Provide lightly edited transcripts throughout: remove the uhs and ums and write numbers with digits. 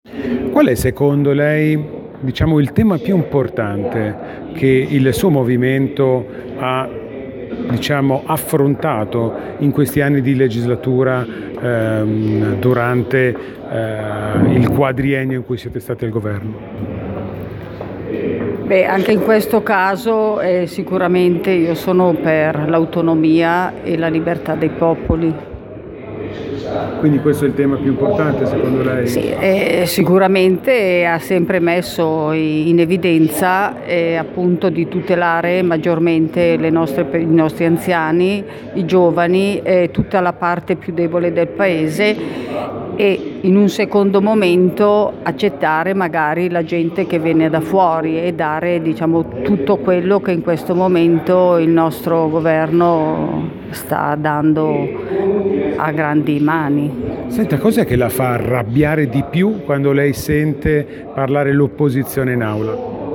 Qual è secondo lei, diciamo, il tema più importante che il suo movimento ha, diciamo, affrontato in questi anni di legislatura durante il quadriennio in cui siete stati al governo? Beh, anche in questo caso sicuramente io sono per l'autonomia e la libertà dei popoli. Quindi questo è il tema più importante secondo lei? Sì, sicuramente ha sempre messo in evidenza appunto di tutelare maggiormente i nostri anziani, i giovani, tutta la parte più debole del paese, e in un secondo momento accettare magari la gente che viene da fuori e dare, diciamo, tutto quello che in questo momento il nostro governo sta dando a grandi mani. Senta, cos'è che la fa arrabbiare di più quando lei sente parlare l'opposizione in aula?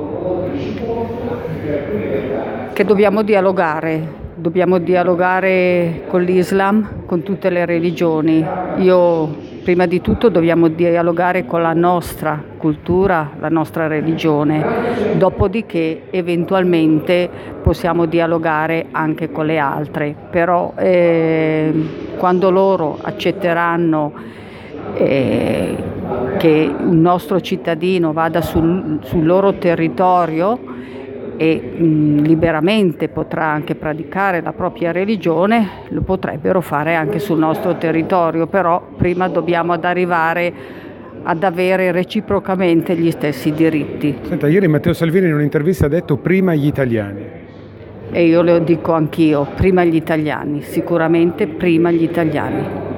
Che dobbiamo dialogare con l'Islam, con tutte le religioni. Prima di tutto dobbiamo dialogare con la nostra cultura, la nostra religione, dopodiché eventualmente possiamo dialogare anche con le altre, però quando loro accetteranno che un nostro cittadino vada sul loro territorio e liberamente potrà anche praticare la propria religione, lo potrebbero fare anche sul nostro territorio, però prima dobbiamo arrivare ad avere reciprocamente gli stessi diritti. Senta, ieri Matteo Salvini in un'intervista ha detto prima gli italiani. E io lo dico anch'io, prima gli italiani, sicuramente prima gli italiani.